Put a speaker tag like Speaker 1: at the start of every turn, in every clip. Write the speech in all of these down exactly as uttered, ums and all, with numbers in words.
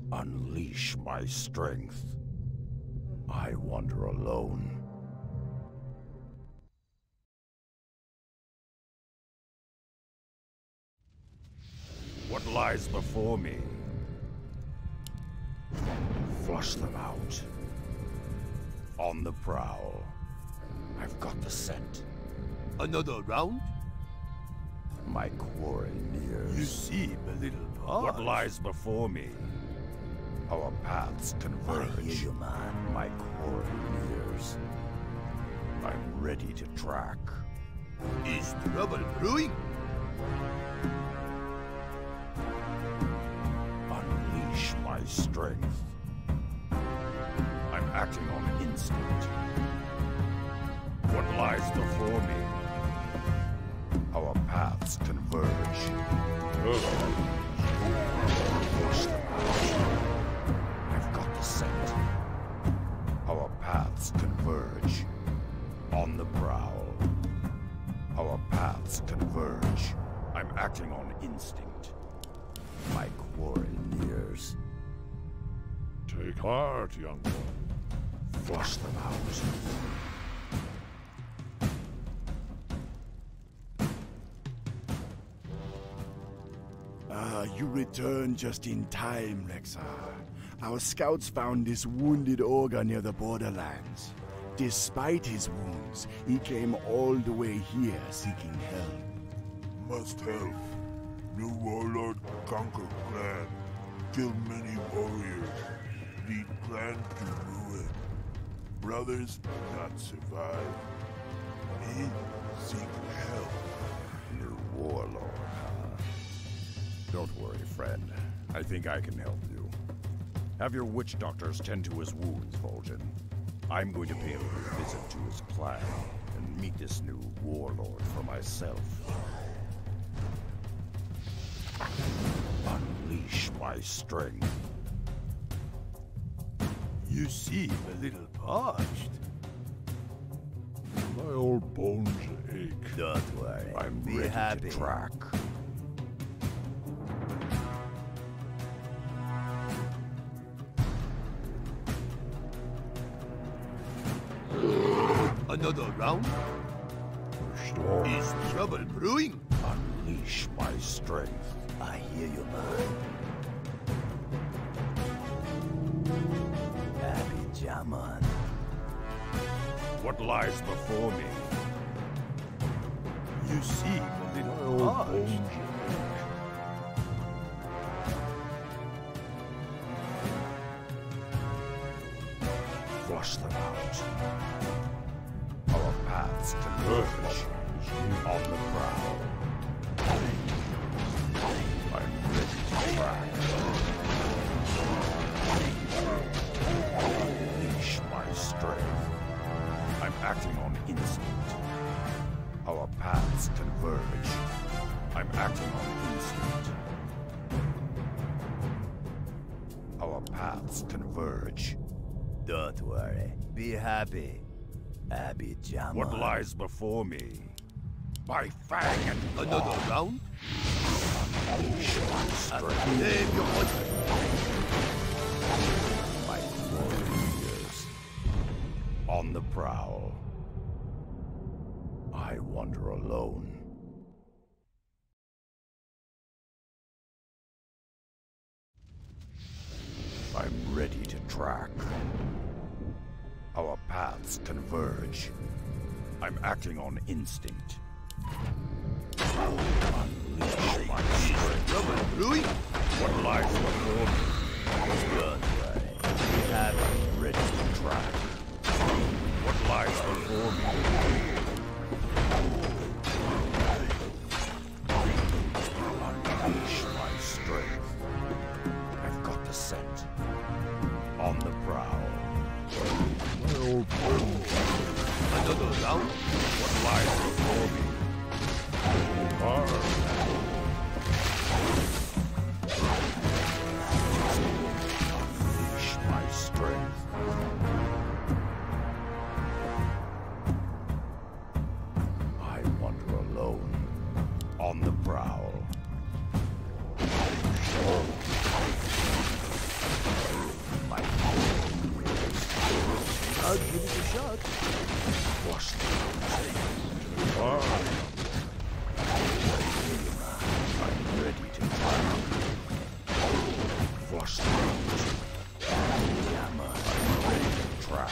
Speaker 1: Unleash my strength. I wander alone. What lies before me? Flush them out. On the prowl. I've got the scent.
Speaker 2: Another round?
Speaker 1: My quarry nears.
Speaker 2: You seem a little parched.
Speaker 1: What lies before me? Our paths converge.
Speaker 2: I hear you, man.
Speaker 1: My quarry nears. I'm ready to track.
Speaker 2: Is trouble brewing?
Speaker 1: Unleash my strength. I'm acting on instinct. What lies before me? Our paths converge. Push them out. I've got the scent. Our paths converge. On the prowl. Our paths converge. I'm acting on instinct. My quarry nears.
Speaker 3: Take heart, young one.
Speaker 1: Flush them out.
Speaker 4: Ah, you returned just in time, Rexxar. Our scouts found this wounded ogre near the borderlands. Despite his wounds, he came all the way here seeking help.
Speaker 3: Must help. New warlord conquer clan. Kill many warriors. Lead clan to ruin. Brothers not survive. Me seek help.
Speaker 1: New warlord, huh? Don't worry, friend. I think I can help you. Have your witch doctors tend to his wounds, Vol'jin. I'm going to pay a little visit to his clan and meet this new warlord for myself. Unleash my strength.
Speaker 2: You seem a little parched.
Speaker 3: My old bones ache.
Speaker 2: Don't worry.
Speaker 1: I'm
Speaker 2: Be
Speaker 1: ready
Speaker 2: happy.
Speaker 1: to track.
Speaker 2: Another round?
Speaker 3: Storm.
Speaker 2: Is trouble brewing?
Speaker 1: Unleash my strength.
Speaker 2: I hear you, man. Happy Jaman.
Speaker 1: What lies before me?
Speaker 2: You seem a
Speaker 3: My
Speaker 2: little
Speaker 3: old
Speaker 2: parched.
Speaker 3: bones ache.
Speaker 1: Flush them out. Our paths converge. On the prowl. I'm ready to track. Unleash my strength. I'm acting on instinct. Our paths converge. I'm acting on instinct. Our paths converge.
Speaker 2: Don't worry. Be happy. Happy Jaman.
Speaker 1: What lies before me? My fang and
Speaker 2: Another round?
Speaker 1: unleash my strength.
Speaker 2: Name your money.
Speaker 1: My warriors. On the prowl. I wander alone. I'm ready to track. Our paths converge. I'm acting on instinct. Unleash my strength.
Speaker 2: Trouble brewing?
Speaker 1: What lies before me?
Speaker 2: Don't worry. Be happy.
Speaker 1: Ready to track. What lies before me? Unleash my strength. I've got the scent. On the prowl.
Speaker 3: My old bones
Speaker 2: Another round?
Speaker 1: What lies before me?
Speaker 3: hard.
Speaker 1: Unleash my strength. I wander alone. On the prowl.
Speaker 2: shot.
Speaker 1: Wash the
Speaker 3: Ah,
Speaker 1: I'm ready to track. Flush the road. I'm ready to track.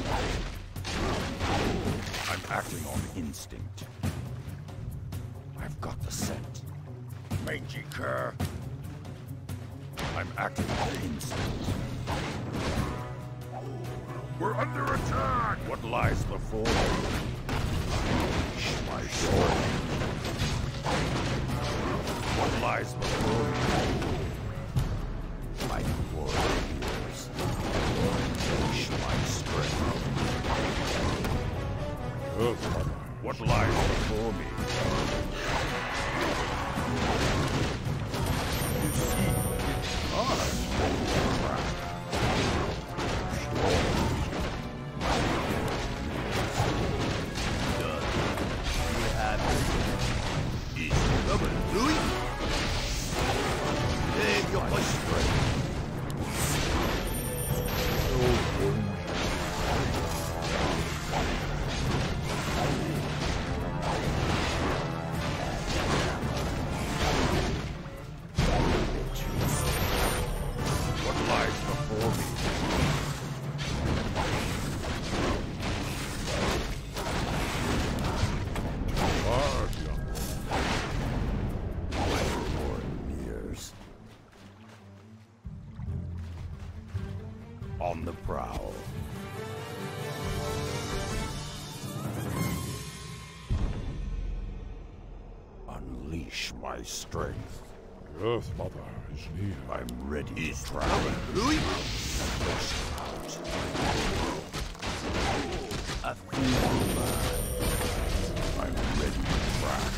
Speaker 1: I'm acting on instinct. I've got the scent. Mangy cur. I'm acting on instinct. We're under attack! What lies before me? Unleash my sword. What lies before me? My warriors. Unleash my strength.
Speaker 3: yes, mother.
Speaker 1: What lies before me? You see, I track.
Speaker 2: We have is rubber Louis. Save your push.
Speaker 3: Oh, Bungie.
Speaker 1: What lies before me?
Speaker 3: Hard, young one.
Speaker 1: My reward nears. On the prowl. Unleash my strength.
Speaker 3: Yes, mother is near.
Speaker 1: I'm ready to track.
Speaker 2: Louis.
Speaker 1: Flush out.
Speaker 2: A few.
Speaker 1: I'm ready to track.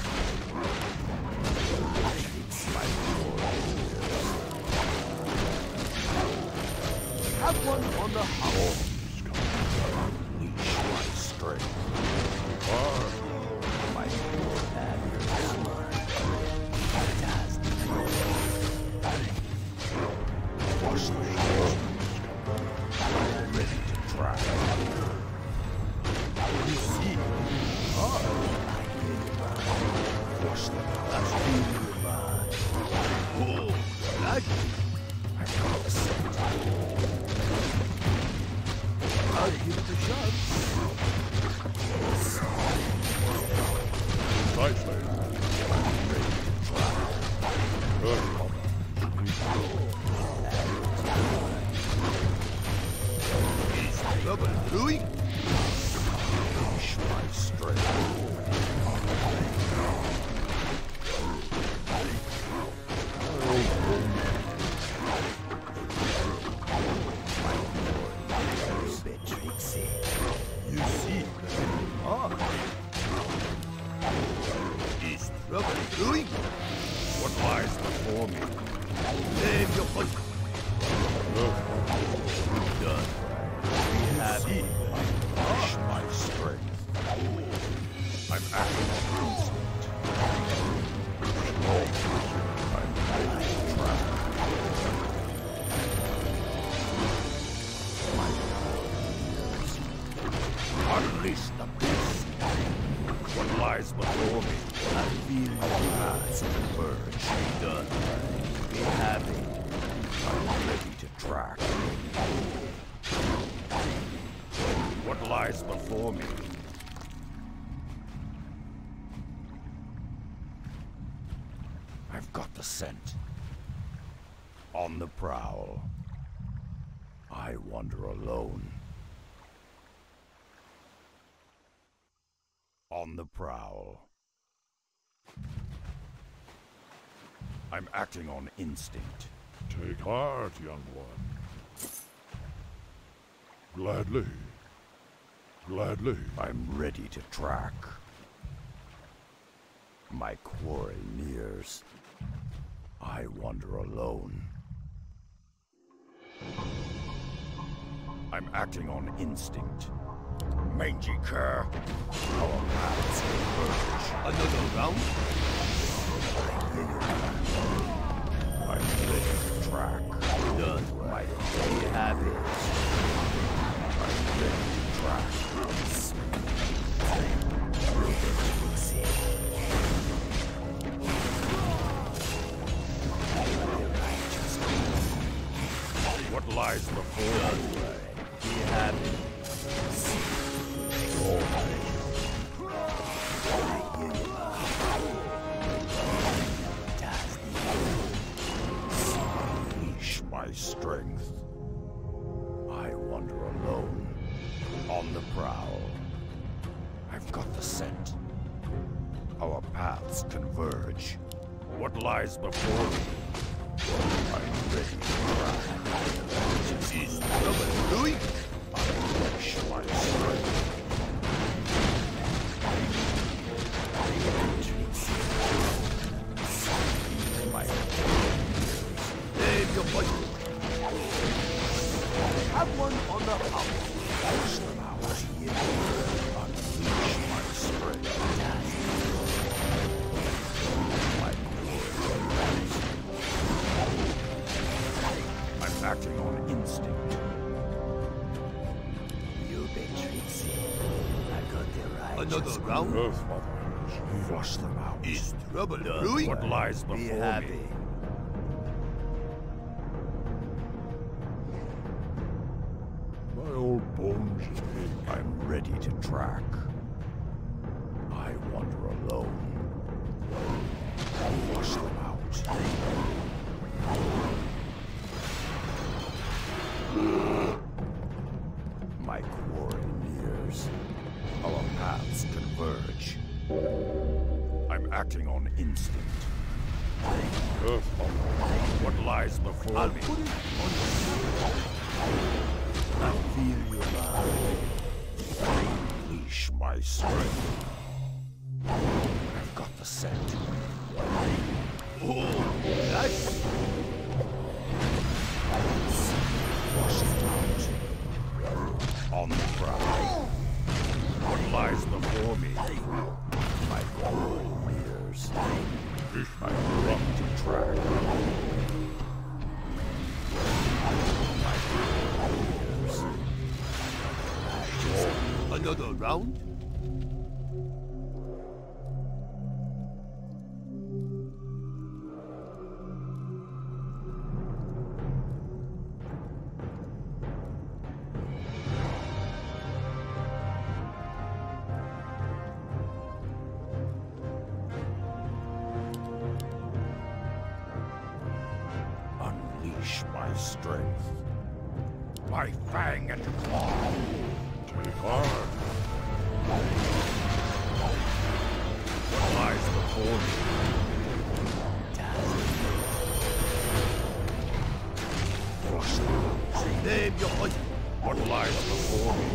Speaker 1: My warriors.
Speaker 2: Have one on the house.
Speaker 1: Unleash my strength.
Speaker 3: Hard.
Speaker 1: My Wash the shore. Ready to track.
Speaker 2: You see.
Speaker 1: Wash the
Speaker 2: Oh, that
Speaker 1: I've got the scent.
Speaker 2: I'll give it a shot.
Speaker 3: Precisely. Yes, mother.
Speaker 2: Is rubber Louis.
Speaker 1: Unleash my strength.
Speaker 2: You see. Ah. Is rubber Louis.
Speaker 1: What lies before me?
Speaker 2: Save your push. Done. We have it.
Speaker 1: Unleash my strength. I'm acting on instinct. I'm ready to track. My warriors. Unleash the beast. What lies before me?
Speaker 2: I feel your hearts converge. Done. We have it.
Speaker 1: I'm ready to track. What lies before me? I've got the scent. On the prowl. I wander alone. On the prowl. I'm acting on instinct.
Speaker 3: Take heart, young one. Gladly. Gladly.
Speaker 1: I'm ready to track. My quarry nears. I wander alone. I'm acting on instinct. Mangy cur. Our paths converge.
Speaker 2: Another round?
Speaker 1: I'm ready to track.
Speaker 2: Done.
Speaker 1: My
Speaker 2: We have it.
Speaker 1: I'm ready to track. What lies before me?
Speaker 2: Be happy.
Speaker 1: Unleash my strength. I wander alone, on the prowl. I've got the scent. Our paths converge. What lies before me? I'm ready to try.
Speaker 2: Is trouble brewing?
Speaker 1: Unleash my strength. My
Speaker 2: Name your point. Have one on the house.
Speaker 1: force them out. Unleash my strength. My glory. I'm acting on instinct.
Speaker 2: You've been tricksy. I got the right. Another
Speaker 3: The
Speaker 2: round?
Speaker 3: Earth Mother is here.
Speaker 1: Flush them out.
Speaker 2: Is trouble brewing?
Speaker 1: What lies
Speaker 2: Be
Speaker 1: before
Speaker 2: happy.
Speaker 1: me?
Speaker 3: My old bones ache.
Speaker 1: I'm ready to track. I wander alone. Flush them out. My quarry nears. Our paths converge. I'm acting on instinct.
Speaker 3: Earth Mother.
Speaker 1: What lies before
Speaker 2: I'll
Speaker 1: me?
Speaker 2: put it on the I feel your love.
Speaker 1: Unleash my strength. I've got the scent.
Speaker 2: Oh, that's
Speaker 1: Flush them out. On the prowl. What lies before me? My goal nears. I'm ready to track. My goal nears.
Speaker 2: another round?
Speaker 1: Unleash my strength. My fang and claw.
Speaker 3: Take heart.
Speaker 1: What lies before me? Flush them out.
Speaker 2: Name your hunt.
Speaker 1: What lies before me?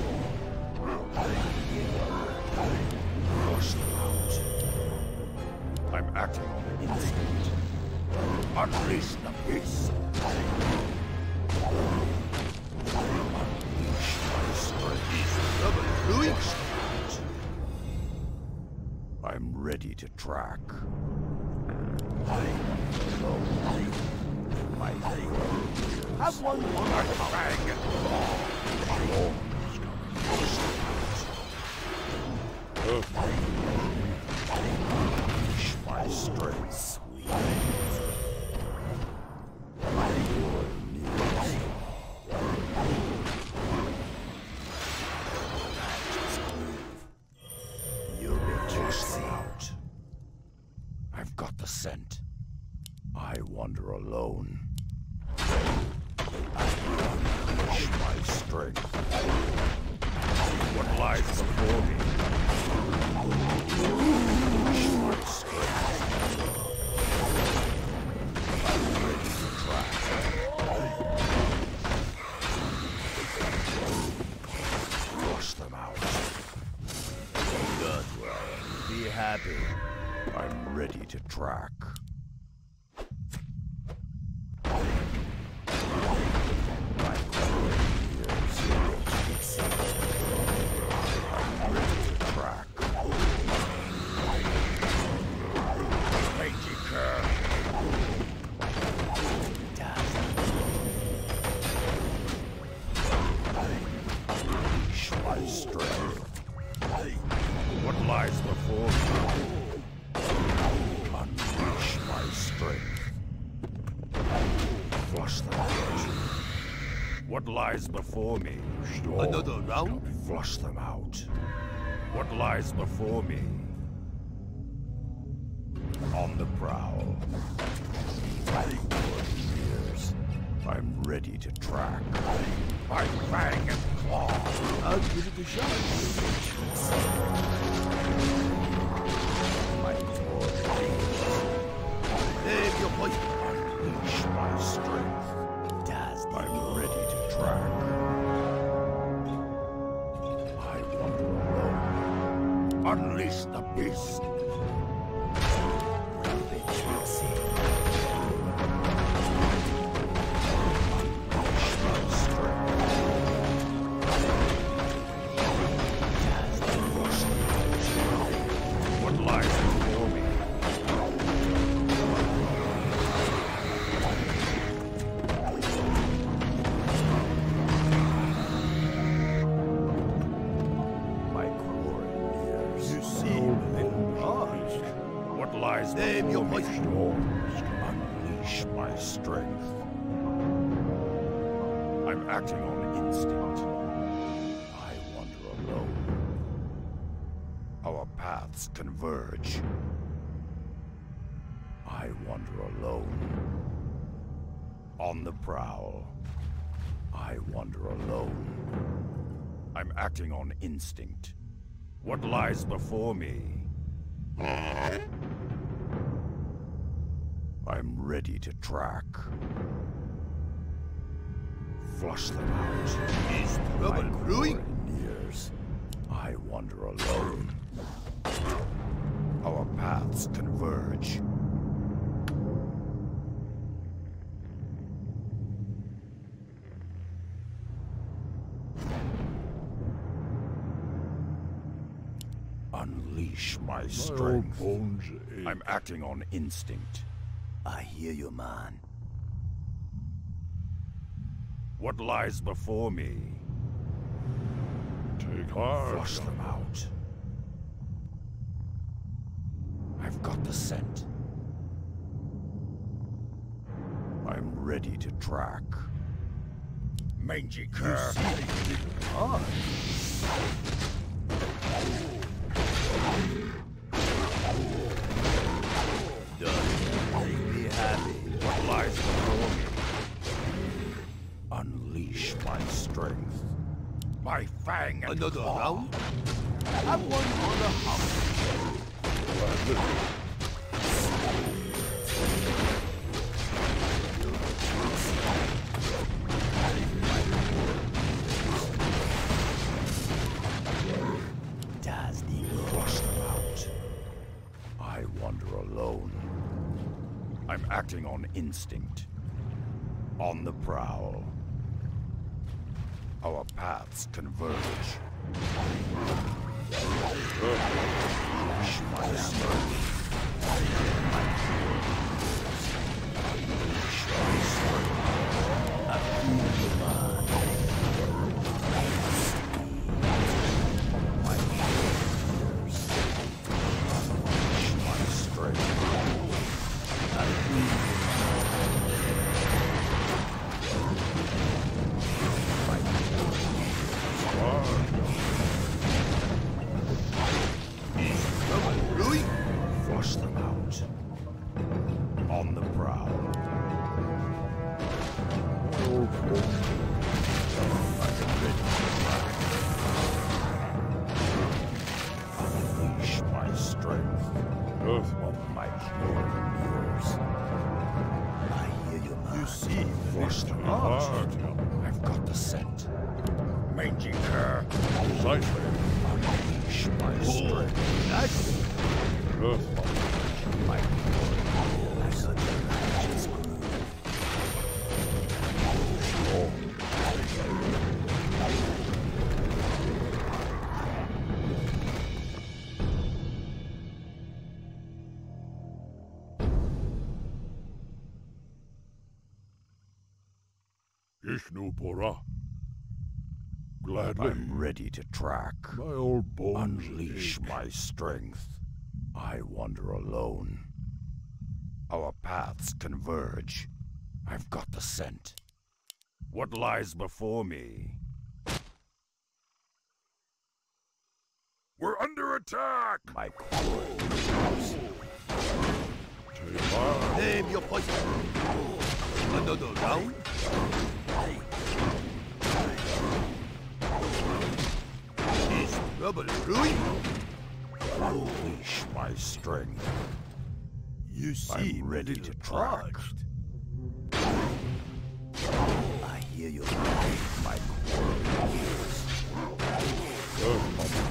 Speaker 1: Flush them out. I'm acting on instinct. Unleash the beast. Unleash my strength.
Speaker 2: Trouble brewing?
Speaker 1: Flush them out. I'm ready to track. I know my
Speaker 2: Have one on
Speaker 1: my
Speaker 2: the
Speaker 1: fang and claw. Flush them out.
Speaker 3: Earth Mother.
Speaker 1: Unleash my strength. My war needs. You'll be tossed out. I've got the scent. I wander alone. I unleash my strength. What lies before me? Unleash my strength. I'm ready to track. Flush them out.
Speaker 2: Good work. Be happy.
Speaker 1: I'm ready to track. My quarry nears. I'm ready to track. Mighty curve. Unleash my strength. What lies before me? Unleash my strength. Flush them out. What lies before me?
Speaker 2: Another round?
Speaker 1: Flush them out. What lies before me? On the prowl. Fighting for years. I'm ready to track. My fang and claw.
Speaker 2: I'll give it a shot.
Speaker 1: My torch leaves.
Speaker 2: Name your point.
Speaker 1: Unleash my strength. I'm ready to track. I wander alone. Unleash the beast.
Speaker 2: Name your point.
Speaker 1: Unleash my strength. I'm acting on instinct. I wander alone. Our paths converge. I wander alone. On the prowl. I wander alone. I'm acting on instinct. What lies before me? I'm ready to track. Flush them out.
Speaker 2: Is trouble brewing?
Speaker 1: Years. I wander alone. Our paths converge. Unleash my strength.
Speaker 3: My old bones ache.
Speaker 1: I'm acting on instinct.
Speaker 2: I hear you, man.
Speaker 1: What lies before me?
Speaker 3: Take heart.
Speaker 1: Flush them out. I've got the scent. I'm ready to track. Mangy cur.
Speaker 2: Ah.
Speaker 1: What lies before me? Unleash my strength. My fang and
Speaker 2: Another
Speaker 1: claw.
Speaker 2: round? Have one on the house.
Speaker 1: Flush them out. I wander alone. I'm acting on instinct. On the prowl. Our paths converge. Unleash my strength. Unleash my strength. I feel the mind. My fingers. Unleash my strength. I feel Flush them out. On the prowl.
Speaker 3: Old bones.
Speaker 1: I'm ready to track. Unleash my strength.
Speaker 3: Earth
Speaker 1: Of my pure years.
Speaker 2: I hear you, man.
Speaker 1: You see, flush them
Speaker 3: heart.
Speaker 1: out. I've got the scent. Mangy cur.
Speaker 3: Precisely.
Speaker 1: Unleash my strength.
Speaker 2: That's
Speaker 3: Earth
Speaker 1: My
Speaker 2: I'm such a righteous crew.
Speaker 3: Ishnu Bora. Gladly.
Speaker 1: I'm ready to track.
Speaker 3: My old bones
Speaker 1: Unleash
Speaker 3: ache.
Speaker 1: my strength. I wander alone. Our paths converge. I've got the scent. What lies before me? We're under attack!
Speaker 2: My quarry.
Speaker 3: Take fire.
Speaker 2: Name your poison. Another round. Is trouble brewing?
Speaker 1: Unleash my strength.
Speaker 2: You seem
Speaker 1: I'm ready to track.
Speaker 2: I hear you.
Speaker 1: My quarry is
Speaker 3: Earth mother.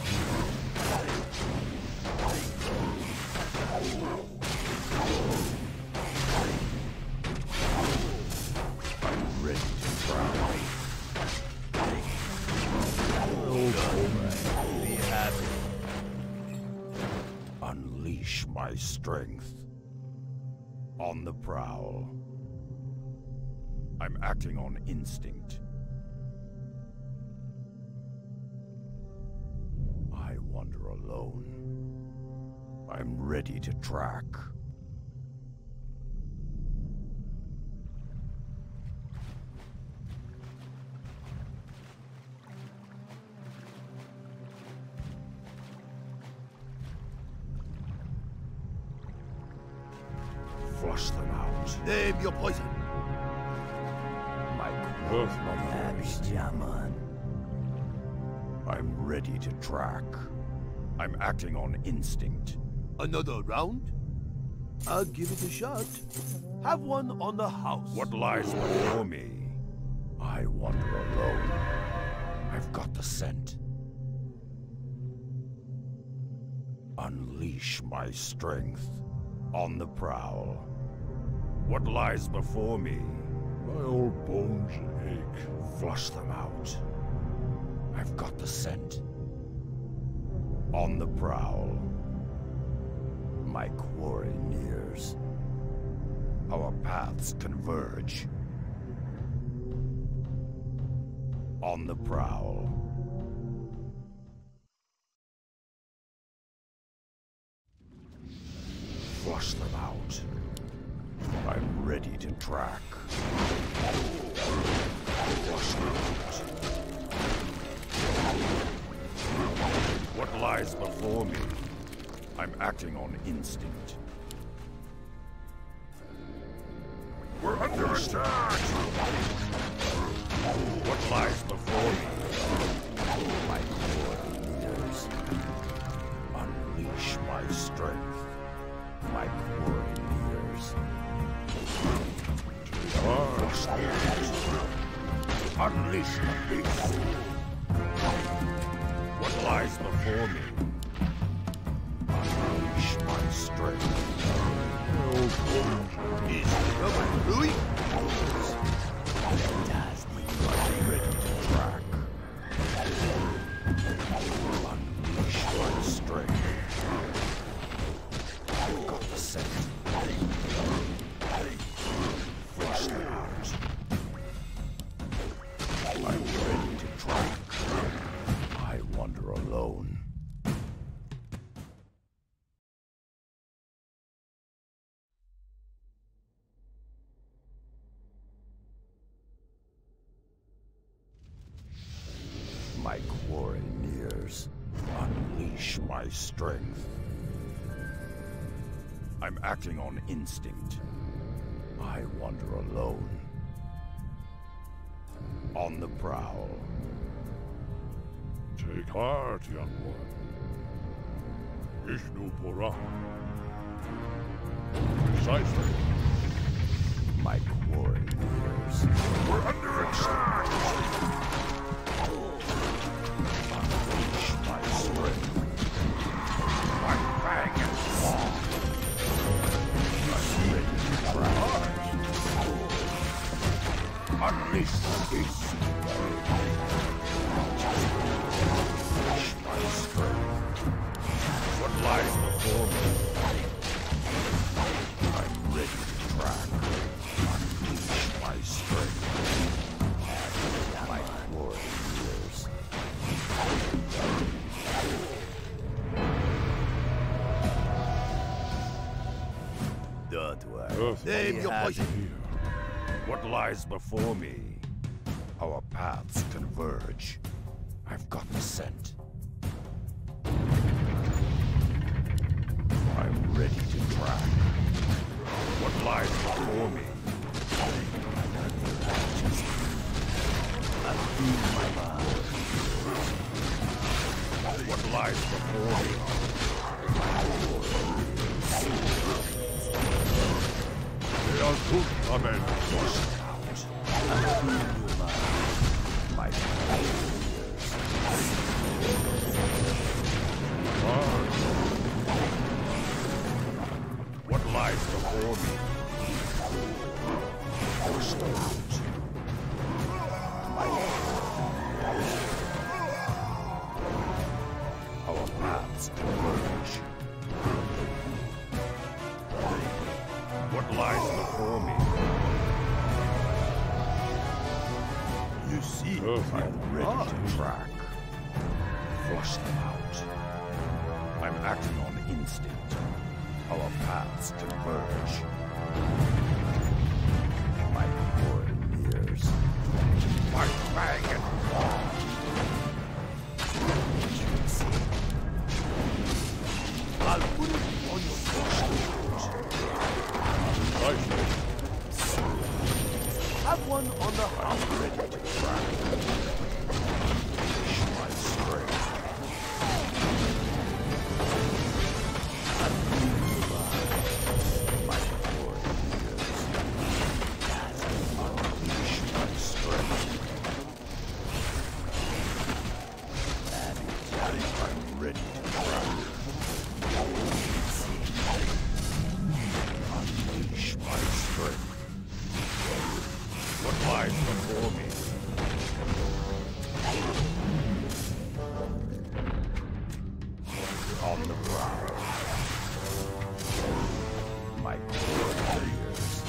Speaker 1: I'm ready to track.
Speaker 2: Be happy.
Speaker 1: Unleash my strength. On the prowl. I'm acting on instinct. I wander alone. I'm ready to track. Flush them out.
Speaker 2: Name your poison.
Speaker 1: My
Speaker 3: Earth mother.
Speaker 2: Abishaman.
Speaker 1: I'm ready to track. I'm acting on instinct.
Speaker 2: Another round? I'll give it a shot. Have one on the house.
Speaker 1: What lies before me? I wander alone. I've got the scent. Unleash my strength. On the prowl. What lies before me?
Speaker 3: My old bones ache.
Speaker 1: Flush them out. I've got the scent. On the prowl. My quarry nears. Our paths converge. On the prowl. Flush them out. I'm ready to track. Flush them out. What lies before me? I'm acting on instinct. We're under attack! What lies before me? My quarry nears. Unleash my strength. My quarry nears. Flush them out. Unleash the beast. What lies before me? Unleash my strength.
Speaker 3: My old bones ache.
Speaker 2: Is trouble brewing?
Speaker 1: I'm ready to track. Unleash my strength. I've got the scent. Flush them out. I'm ready to track. I wander alone. My quarry nears. Unleash my strength. I'm acting on instinct. I wander alone. On the prowl.
Speaker 3: Take heart, young one. Vishnu Puran. Precisely.
Speaker 1: My quarry nears. We're under attack! Unleash my strength. My fang and claw. I'm ready to try. Unleash the beast. Unleash my strength. What lies before me? I'm ready to track. Unleash my strength. My quarry nears.
Speaker 2: Don't worry.
Speaker 3: Earth
Speaker 2: Name
Speaker 3: mother.
Speaker 2: your poison.
Speaker 3: Here.
Speaker 1: What lies before me? Our paths converge. I've got the scent. I'm ready to track. What lies before me?
Speaker 2: I feel my mind.
Speaker 1: What lies before me? They are good, amen.
Speaker 2: I feel your mind.
Speaker 1: My What lies before me? Force them out. My Our paths converge. What lies before me?
Speaker 2: You see,
Speaker 1: I'm ready
Speaker 2: Ah.
Speaker 1: to track. Flush them out. I'm acting on instinct. Our paths converge. My boring ears. My dragon.
Speaker 2: I'll put it on your Have one on the house.
Speaker 1: Ready to track. My strength. My boring ears. Unleash my strength. I'm ready to track. Unleash my strength. What lies before me? On the prowl. My core ears.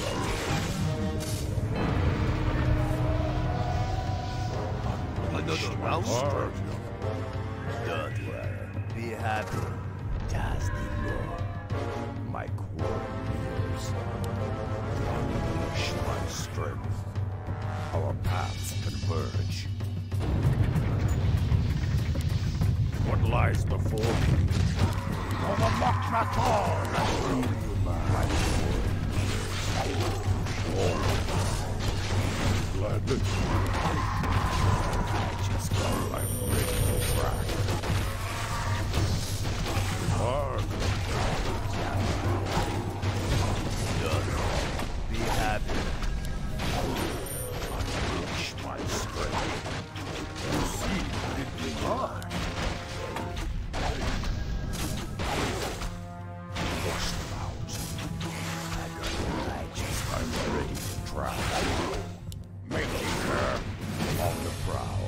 Speaker 2: Another round?
Speaker 3: Hard.
Speaker 2: Don't worry. Be happy. Just ignore.
Speaker 1: My core ears. Unleash my strength. Our paths converge. What lies before me? On the Mok'Mator! My
Speaker 3: Gladly.
Speaker 1: I just got I'm ready to track.
Speaker 3: Hard.
Speaker 2: Don't be happy.
Speaker 1: Unleash my strength.
Speaker 2: You see, it will hard.
Speaker 1: Flush them out. I got the righteous. I'm ready to track. Making her on the prowl.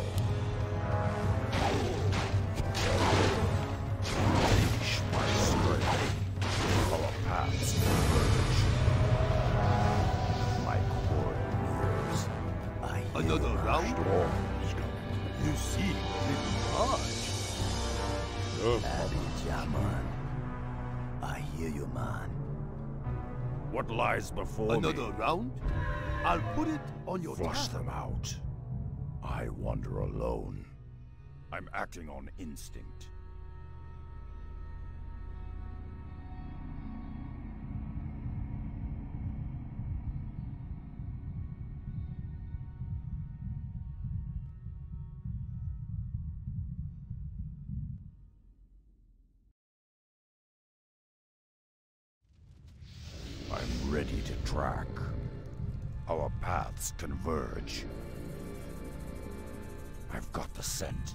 Speaker 1: Unleash my strength. Our paths converge. My core ears. I hear
Speaker 2: Another
Speaker 1: the
Speaker 2: round?
Speaker 1: storms coming.
Speaker 2: You see, it will hard.
Speaker 3: Yes.
Speaker 2: man. I hear you, man.
Speaker 1: What lies before
Speaker 2: Another
Speaker 1: me?
Speaker 2: round? I'll put it on your
Speaker 1: Flush
Speaker 2: tab.
Speaker 1: them out. I wander alone. I'm acting on instinct. I'm ready to track. Our paths converge. I've got the scent.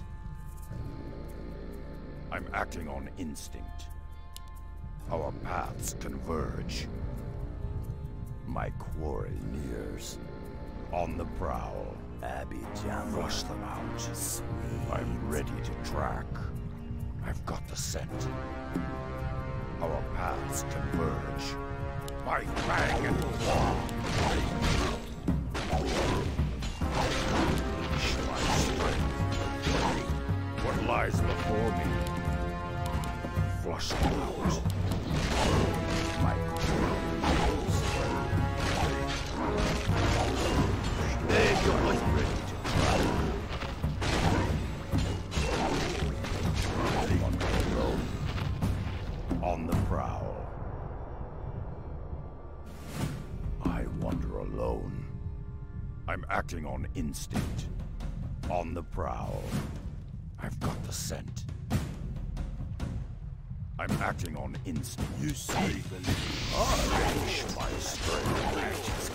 Speaker 1: I'm acting on instinct. Our paths converge. My quarry nears. On the prowl.
Speaker 2: Abby Jam.
Speaker 1: Flush them out.
Speaker 2: Sweet.
Speaker 1: I'm ready to track. I've got the scent. Our paths converge. My dragon claw. Unleash my strength. What lies before me? Flush them out. My quills.
Speaker 2: There you
Speaker 1: I'm
Speaker 2: go.
Speaker 1: ready to track. acting on instinct. On the prowl. I've got the scent. I'm acting on instinct. You see, unleash my strength.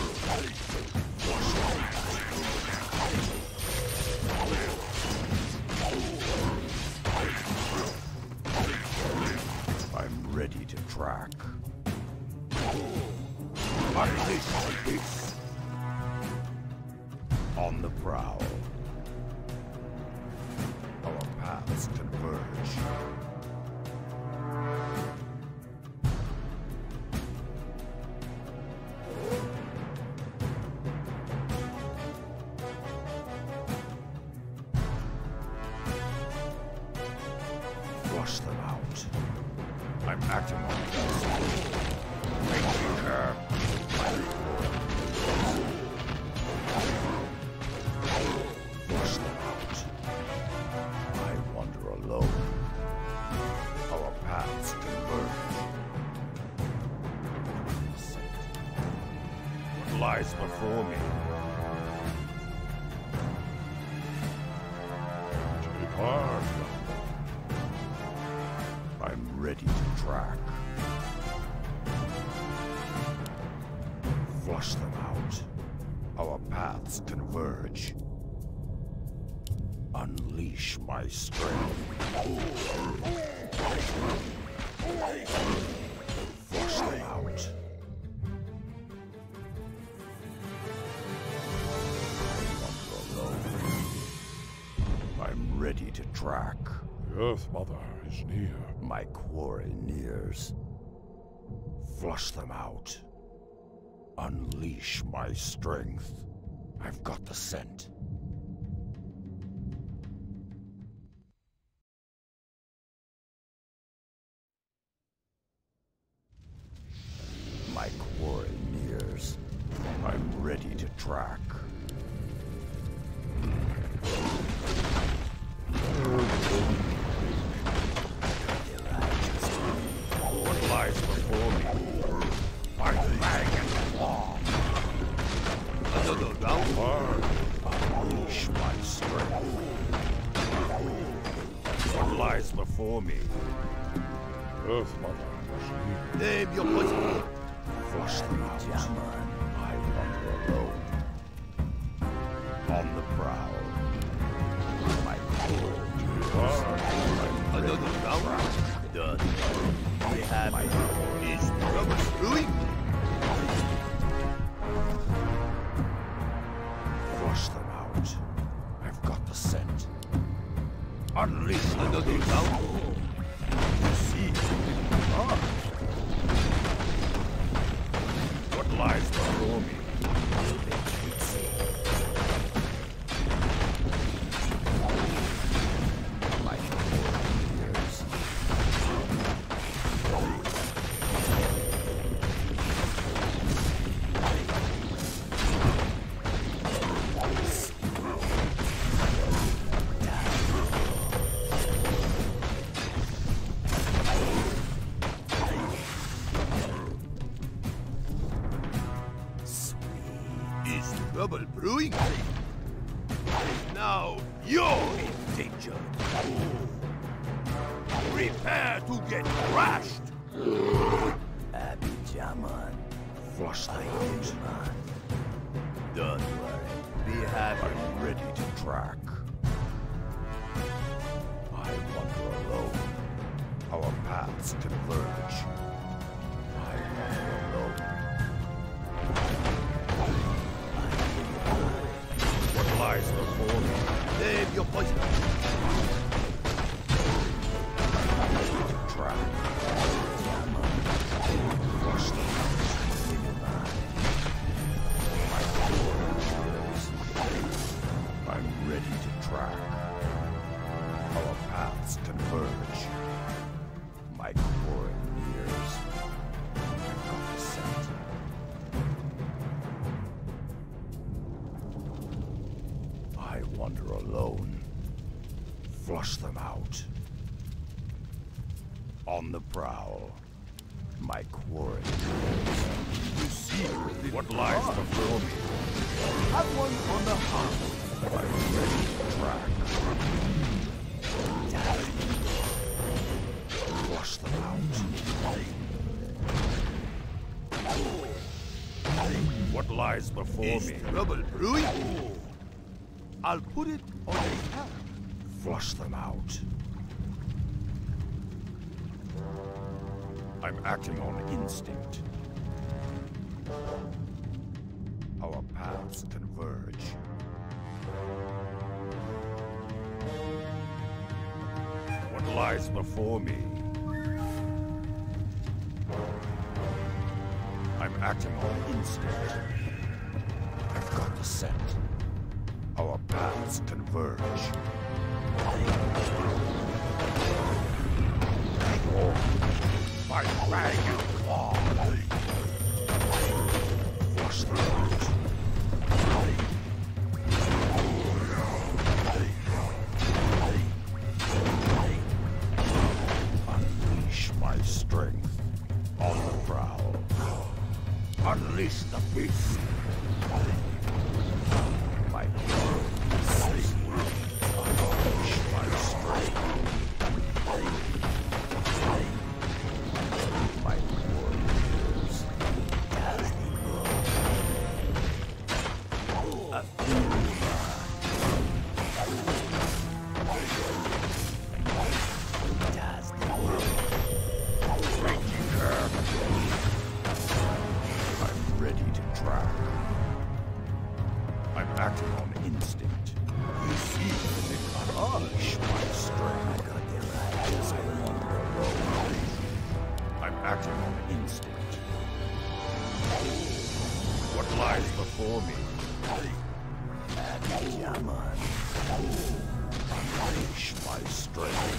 Speaker 1: I'm ready to track. Unleash my beast. On the prowl. Our paths converge. Flush them out. I'm acting on this. Make me care. Flush them out. I wander alone. Our paths converge. What lies before me?
Speaker 3: Depart.
Speaker 1: I'm ready to track. Flush them out. Our paths converge. Unleash my strength. Flush them out. I wander alone. I'm ready to track.
Speaker 3: The Earth Mother is near.
Speaker 1: My quarry nears. Flush them out. Unleash my strength. I've got the scent. My quarry nears. I'm ready to track. What lies before me? My fang and claw. Another round. Unleash my strength. What lies before me?
Speaker 3: Earth Mother is near.
Speaker 2: Name your position.
Speaker 1: Flush them out. I wander alone. On the prowl. My core nears.
Speaker 2: Another round. Done. We have my is trouble brewing.
Speaker 1: Flush them out. I've got the scent. Unleash
Speaker 2: Another round. You see. Ah.
Speaker 1: what lies before me. My years.
Speaker 2: Is trouble brewing? Now you're in danger. Prepare to get crushed. Abidjaman.
Speaker 1: Flush them out.
Speaker 2: Don't worry. Be happy.
Speaker 1: I'm ready to track. I wander alone. Our paths converge. I wander alone. What lies before me?
Speaker 2: Name your poison.
Speaker 1: To track. Flush them out. My forge. I'm ready to track. Our paths converge. My core nears. I've got the scent. I wander alone. Flush them out. On the prowl. My quarry.
Speaker 2: You see
Speaker 1: What lies before me?
Speaker 2: Have one on the heart.
Speaker 1: I'm ready to track. Flush them out. What lies before
Speaker 2: Is
Speaker 1: me?
Speaker 2: trouble brewing? I'll put it on a path.
Speaker 1: Flush them out. I'm acting on instinct. Our paths converge. What lies before me? I'm acting on instinct. I've got the scent. Our paths converge. My fang and claw. Flush them out. Unleash my strength on the prowl. Unleash the beast. My unleash my strength. My warriors. A I'm ready to track. I'm acting on instinct. You see, unleash my strength. I got the right. Yes, I wander alone. I'm acting on instinct. What lies before me? Unleash my strength.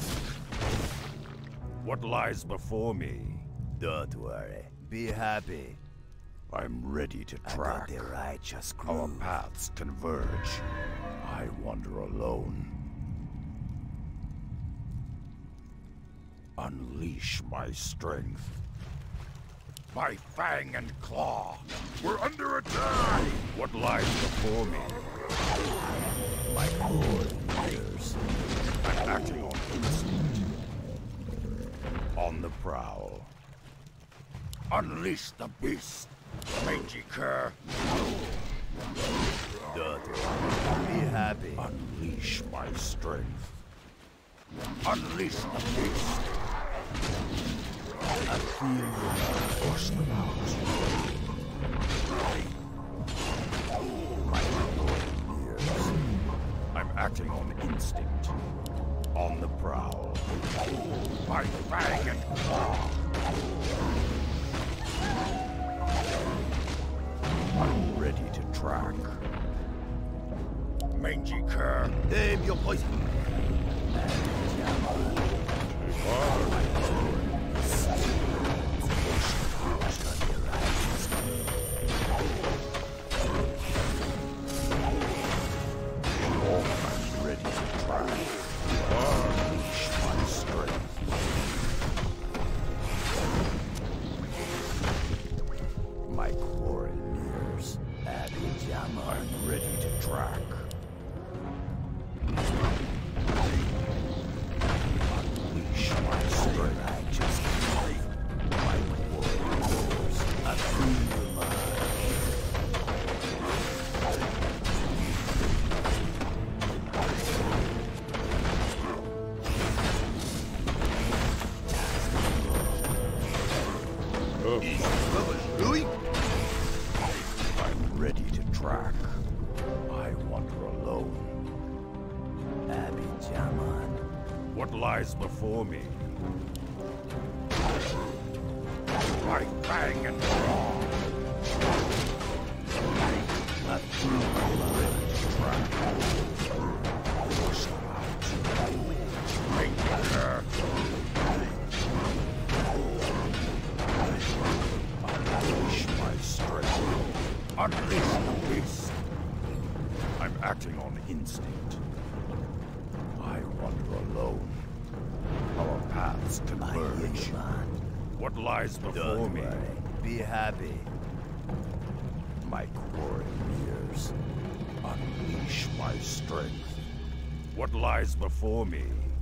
Speaker 1: What lies before me?
Speaker 2: Don't worry. Be happy.
Speaker 1: I'm ready to
Speaker 2: I
Speaker 1: track.
Speaker 2: got the righteous
Speaker 1: Our
Speaker 2: crew.
Speaker 1: paths converge. I wander alone. Unleash my strength. My fang and claw. We're under attack. What lies before me? My cord ears. I'm acting on instinct. On the prowl. Unleash the beast. Mangy cur.
Speaker 2: Don't worry. Be happy.
Speaker 1: Unleash my strength. Unleash the beast.
Speaker 2: I feel you.
Speaker 1: Flush them out. My glowing ears. I'm acting on instinct. On the prowl. My fang and claw. I'm ready to track. Mangy cur.
Speaker 2: Aim your poison.
Speaker 1: I'm ready to track. Unleash my strength. My quarrying ears. I'm ready to track. Unleash my strength. My quarrying ears. I feel your mind.
Speaker 2: Is trouble brewing?
Speaker 1: I'm ready to track. I wander alone.
Speaker 2: Abby Jaman.
Speaker 1: What lies before me? My fang and claw. I feel I'm ready to track. Push them out. Make her. Unleash my strength. Unleash the beast. I'm acting on instinct. I wander alone. Our paths
Speaker 2: I hear
Speaker 1: converge.
Speaker 2: you, man.
Speaker 1: What lies before
Speaker 2: Don't
Speaker 1: me?
Speaker 2: worry. Be happy.
Speaker 1: My quarry nears. Unleash my strength. What lies before me?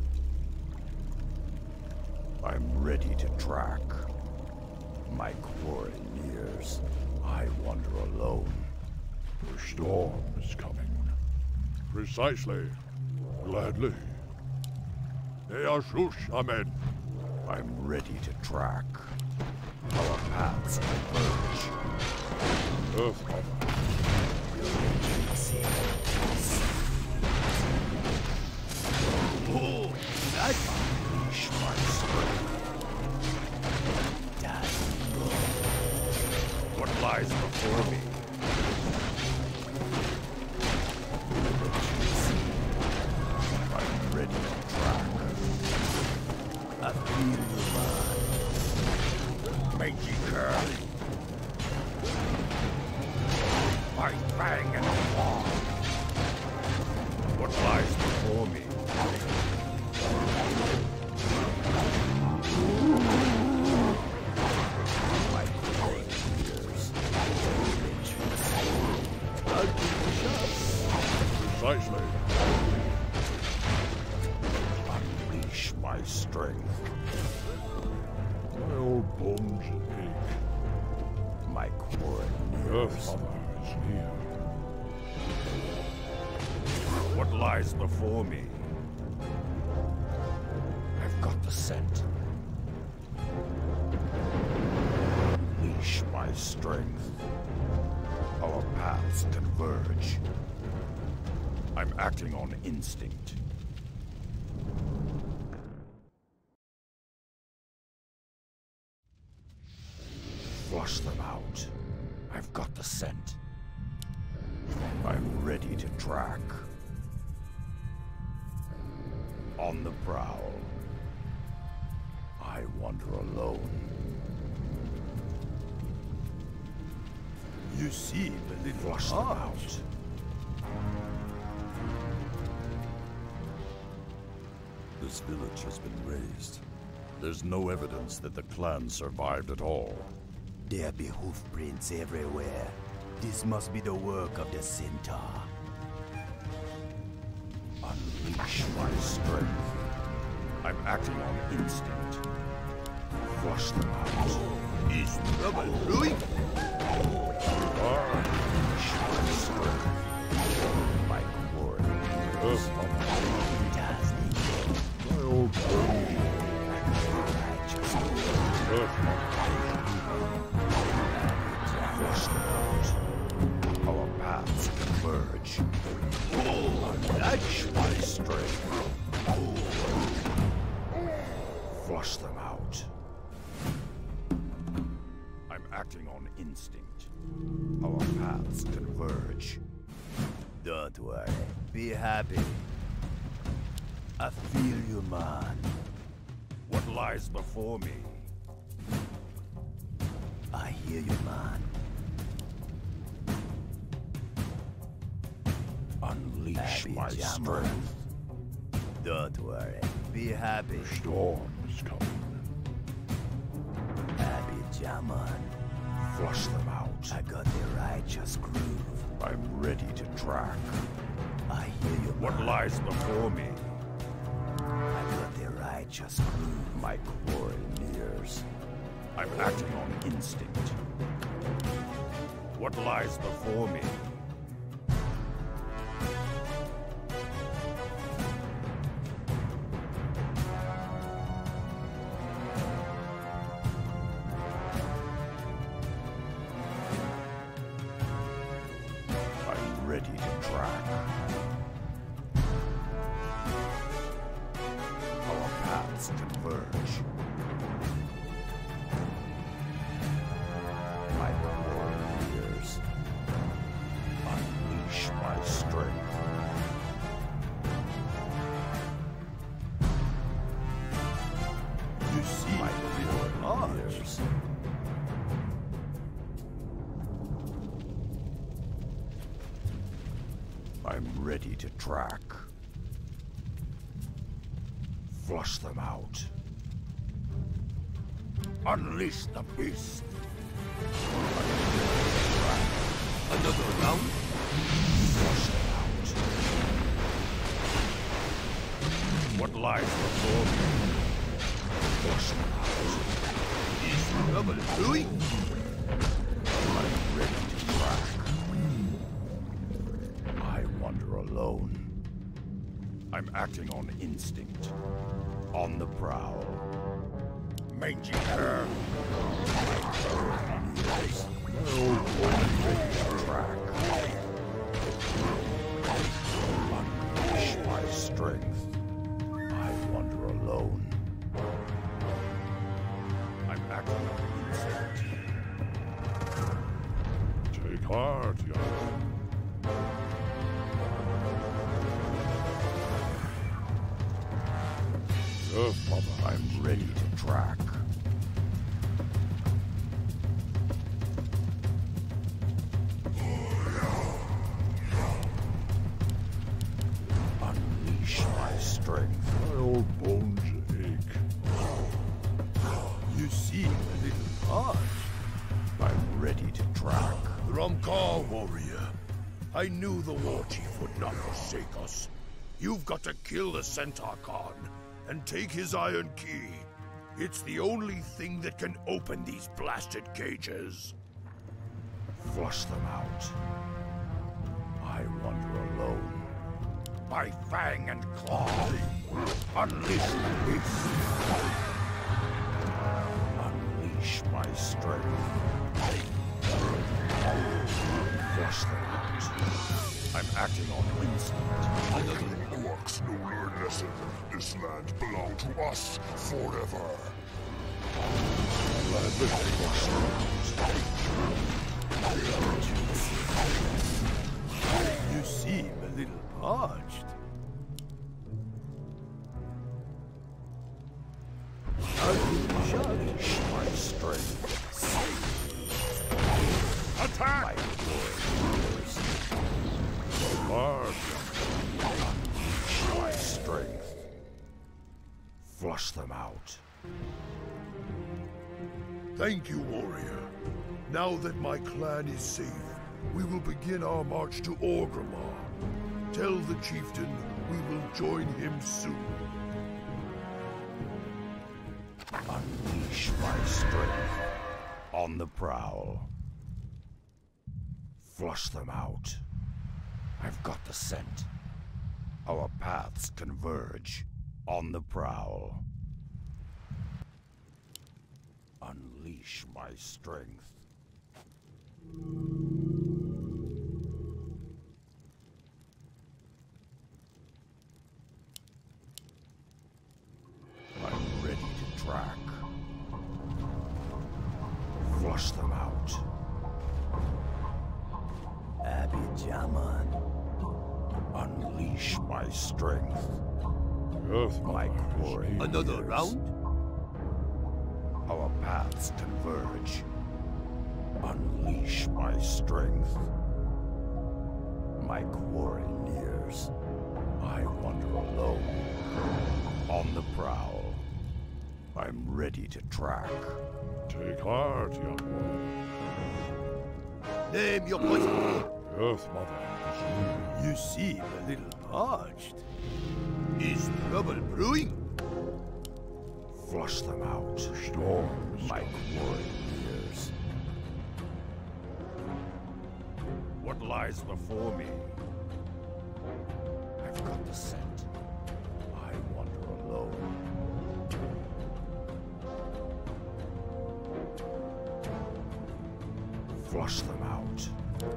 Speaker 1: I'm ready to track. My quarry nears. I wander alone.
Speaker 3: The storm is coming. Precisely. Gladly. Eashush, Amen.
Speaker 1: I'm ready to track. Our paths converge.
Speaker 3: Earth Mother.
Speaker 1: Oh, that unleash my strength. What lies before me? I'm ready to track. I feel you, man. Mangy curl. I bang and fall. What lies before me? My great ears.
Speaker 3: Precisely.
Speaker 1: Unleash my strength.
Speaker 3: My old bones ache.
Speaker 1: My quarry
Speaker 3: Earth
Speaker 1: nears.
Speaker 3: Mother is near.
Speaker 1: What lies before me? I've got the scent. Unleash my strength. Our paths converge. I'm acting on instinct. Flush them out. I've got the scent. I'm ready to track. On the prowl. I wander alone. You seem a little flush them out. This village has been razed. There's no evidence that the clan survived at all.
Speaker 2: There be hoof prints everywhere. This must be the work of the centaur.
Speaker 1: Unleash my strength. I'm acting on instinct. Flush them out. Is trouble brewing? Unleash my strength. My quarry.
Speaker 3: Earth Mother. My old bones. Earth Mother.
Speaker 1: Flush them out. Our paths converge. Unleash my strength. Flush them out. I'm acting on instinct. Our paths converge.
Speaker 2: Don't worry. Be happy. I feel you, man.
Speaker 1: What lies before me?
Speaker 2: I hear you, man.
Speaker 1: Unleash
Speaker 2: Happy
Speaker 1: my
Speaker 2: Jammer.
Speaker 1: strength.
Speaker 2: Don't worry. Be happy.
Speaker 3: The storm is coming.
Speaker 2: Happy Jaman.
Speaker 1: Flush them out.
Speaker 2: I got the righteous groove.
Speaker 1: I'm ready to track.
Speaker 2: I hear you,
Speaker 1: What
Speaker 2: man.
Speaker 1: lies before me?
Speaker 2: I got the righteous groove.
Speaker 1: My quarry nears. I'm acting on instinct. What lies before me? I'm ready to track. Our paths converge. My warriors. Unleash my strength. You see my warriors. I'm ready to track. Flush them out. Unleash the beast.
Speaker 2: Another round?
Speaker 1: Flush them out. What lies before me? Flush them out.
Speaker 2: Is trouble brewing?
Speaker 1: I'm ready to crack. I wander alone. I'm acting on instinct. On the prowl. Mangy hair. Yes. Track. Unleash my strength. I wander alone. I'm acting on instinct.
Speaker 3: Take heart, young. Earth Mother,
Speaker 1: I'm ready to track. Unleash my strength.
Speaker 3: my old bones ache.
Speaker 2: You seem a little harsh.
Speaker 1: I'm ready to track.
Speaker 2: Romkar, warrior. I knew the war chief would not forsake us. You've got to kill the Centaur Khan and take his iron key. It's the only thing that can open these blasted cages.
Speaker 1: Flush them out. I wander alone. By fang and claw, unleash the beast. Unleash my strength. Flush them out. I'm acting on instinct.
Speaker 3: Orcs no learn lesson. This land belong to us forever.
Speaker 1: Gladly flush them out.
Speaker 2: You seem a little parched.
Speaker 1: Unleash my strength.
Speaker 3: Attack!
Speaker 1: Hard. Unleash my strength. Flush them out.
Speaker 2: Thank you, warrior. Now that my clan is safe, we will begin our march to Orgrimmar. Tell the chieftain we will join him soon.
Speaker 1: Unleash my strength. On the prowl. Flush them out. I've got the scent. Our paths converge. On the prowl. Unleash my strength. I'm ready to track. Flush them out. Abidjaman. Unleash my strength.
Speaker 3: Earth
Speaker 1: My
Speaker 3: Mother,
Speaker 1: quarry.
Speaker 2: Another
Speaker 1: nears.
Speaker 2: round?
Speaker 1: Our paths converge. Unleash my strength. My quarry nears. I wander alone. On the prowl. I'm ready to track.
Speaker 3: take heart, young one.
Speaker 2: Name your poison.
Speaker 3: Earth Mother,
Speaker 2: You seem a little parched. Is trouble brewing?
Speaker 1: Flush them out.
Speaker 3: storms.
Speaker 1: My quarry nears. What lies before me? I've got the scent. I wander alone. Flush them out.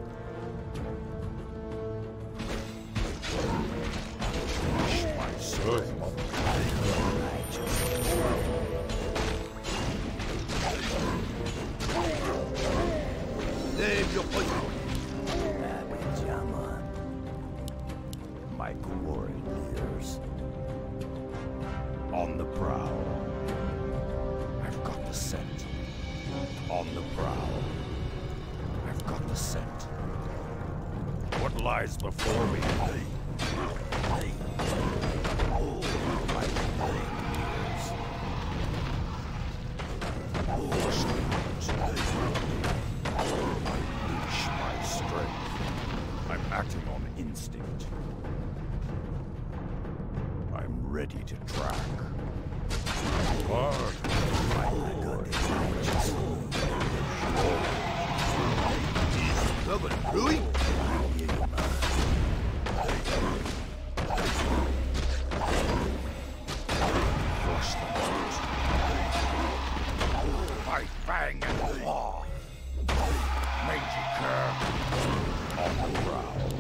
Speaker 1: Unleash my
Speaker 3: Earth
Speaker 1: strength.
Speaker 3: Mother,
Speaker 2: Name your poison.
Speaker 1: Abidjaman. My quarry nears. On the prowl. I've got the scent. On the prowl. I've got the scent. What lies before me? Oh, my quarry nears. Flush them out. Unleash my strength. instinct. I'm ready to track. Hard. My good just
Speaker 2: Coming, Louis?
Speaker 1: Force them out. Fight, bang, and claw. Mangy cur on the ground.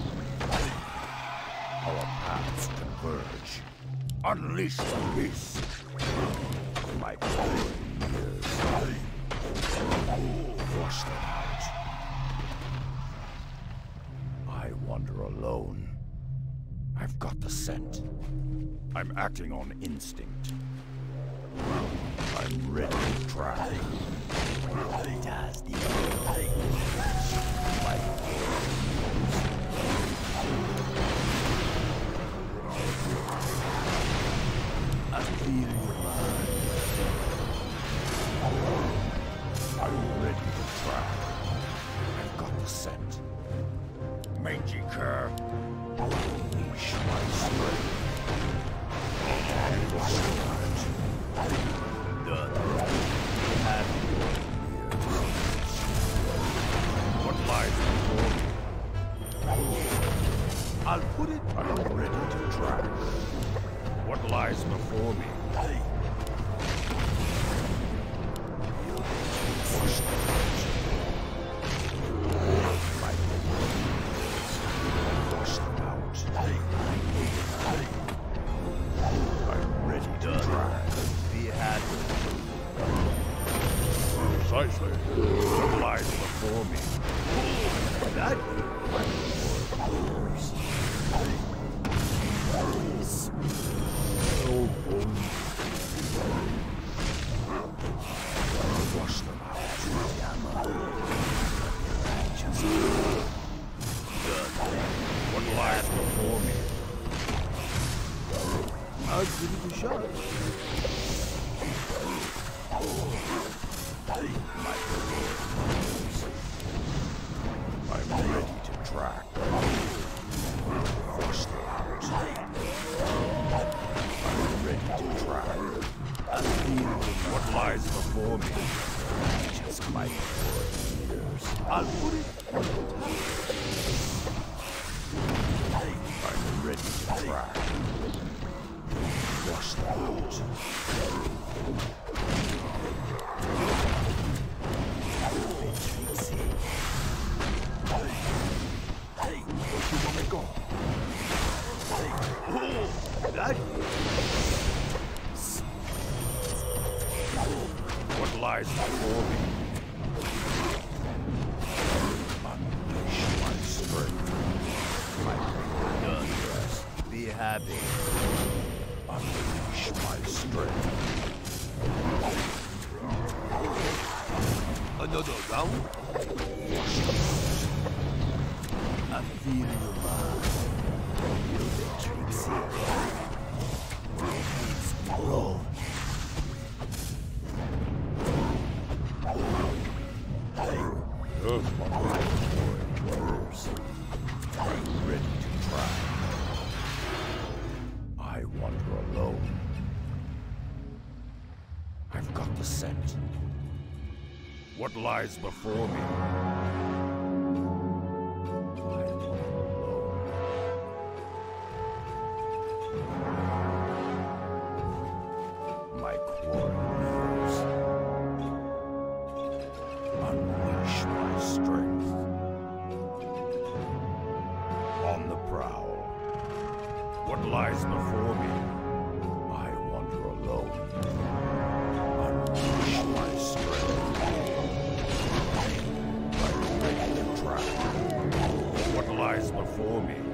Speaker 1: Our paths converge. Unleash the beast. My growing years. Force them out. I wander alone. I've got the scent. I'm acting on instinct. I'm ready to try. Does the my I feel your mind. I'm ready to try. I've got the scent. Mangy cur. Wish my strength. And wash it out. Done. Have your years. What lies before me? I'll put it. I'm ready to try. What lies before me? Wash them out. My wash them out. I'm ready to try. Be happy. Precisely. What lies before me? That so bold. Wash them out. What lies before me?
Speaker 2: I'll give it a shot.
Speaker 1: I'm ready to track. Force them out. I'm ready to track. I feel what lies before me. Just my years. I'll put it. I'm ready to track. Wash them out. What lies before me? Unleash my strength. My done rest. Be happy. Unleash my strength.
Speaker 2: Another round?
Speaker 1: I feel your mind. You're the trickster. It's wrong. I'm ready to try. I wander alone. I've got the scent. What lies before me? My quarry years. Unleash my strength. On the prowl. What lies before me? I wander alone. Unleash my strength. I'm ready to track. What lies before me?